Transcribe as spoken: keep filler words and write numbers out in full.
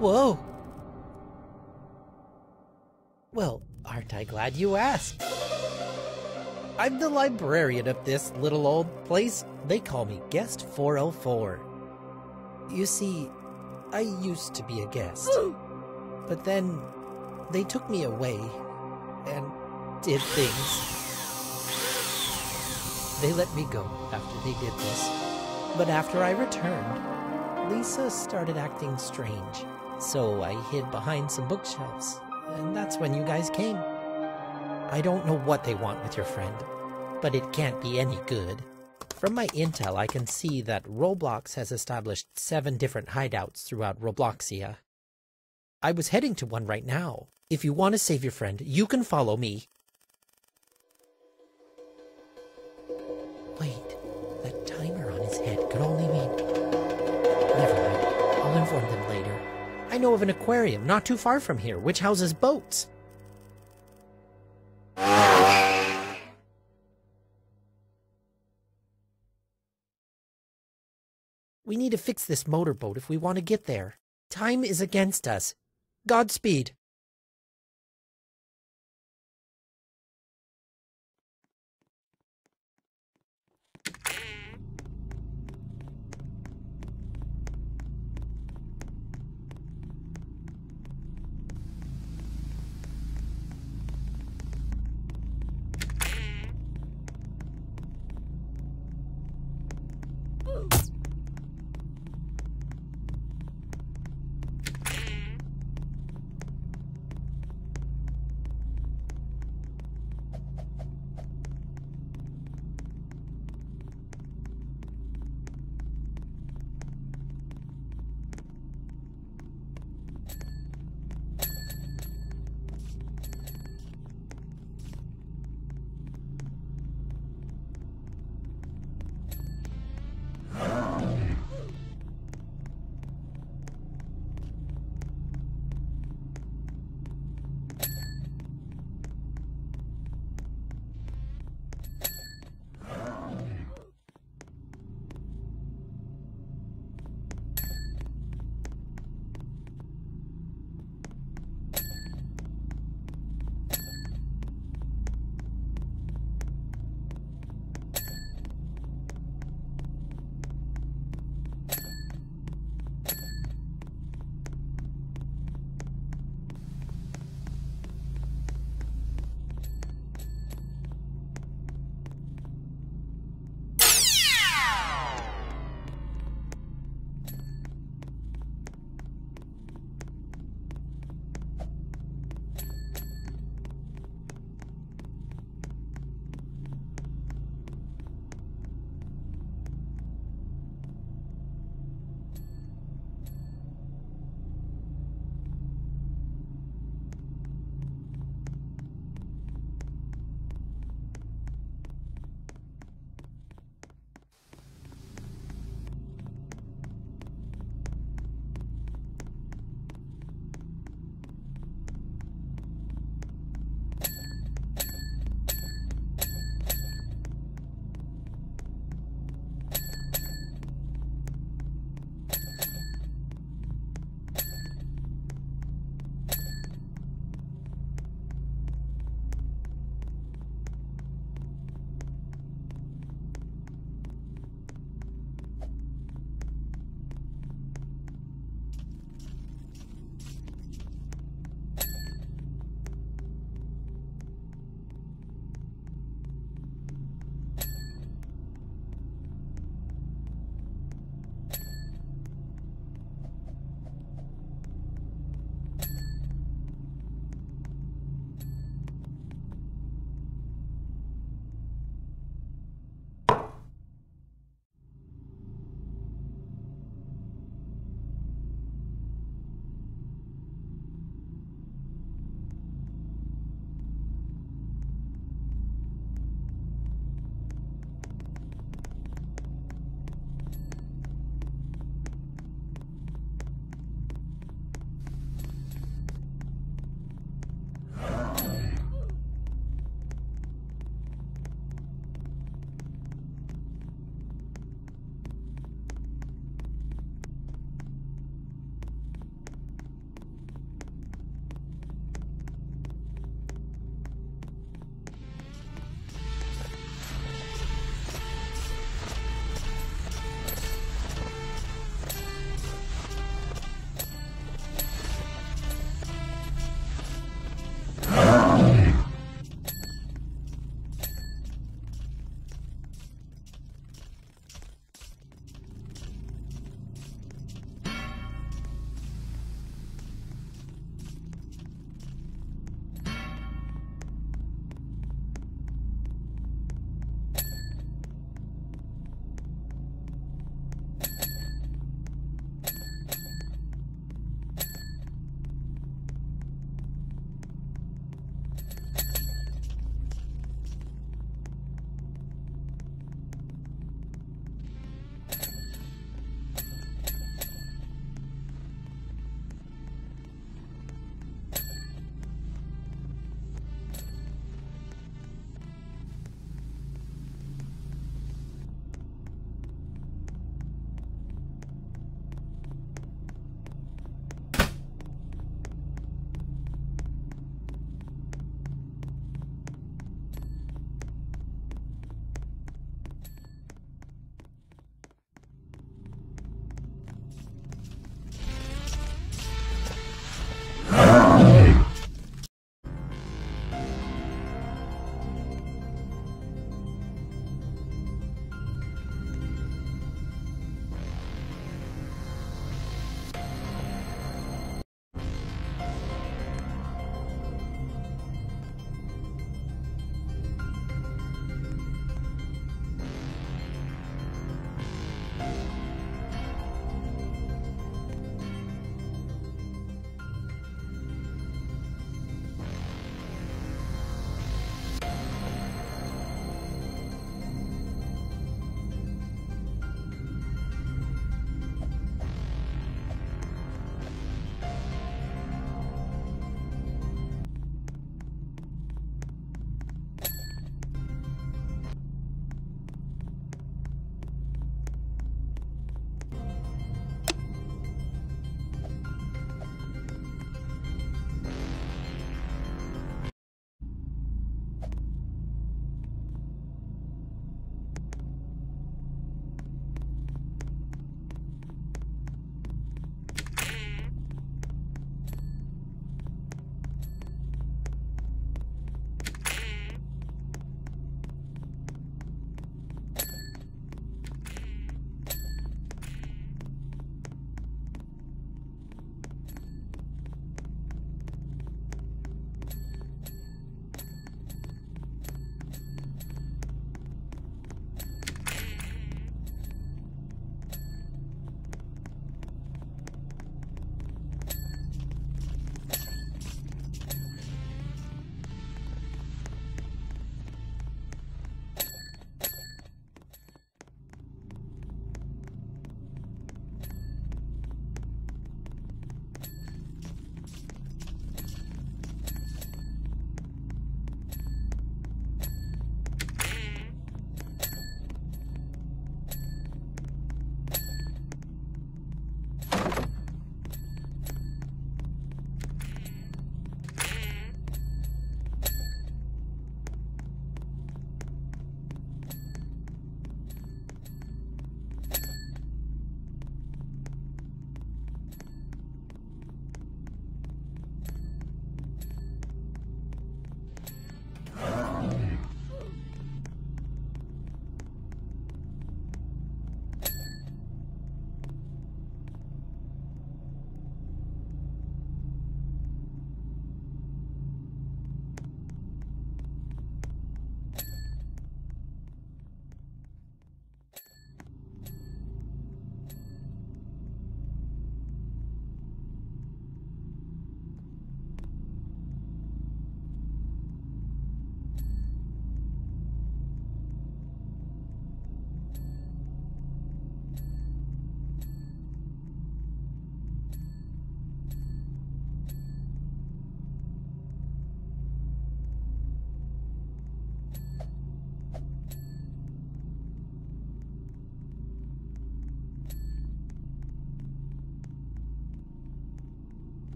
Whoa! Well, aren't I glad you asked? I'm the librarian of this little old place. They call me Guest four oh four. You see, I used to be a guest. But then they took me away and did things. They let me go after they did this. But after I returned, Lisa started acting strange. So I hid behind some bookshelves, and that's when you guys came. I don't know what they want with your friend, but it can't be any good. From my intel, I can see that Roblox has established seven different hideouts throughout Robloxia. I was heading to one right now. If you want to save your friend, you can follow me. Wait, that timer on his head could only mean... Never mind, I'll inform them later. I know of an aquarium not too far from here, which houses boats. We need to fix this motorboat if we want to get there. Time is against us. Godspeed.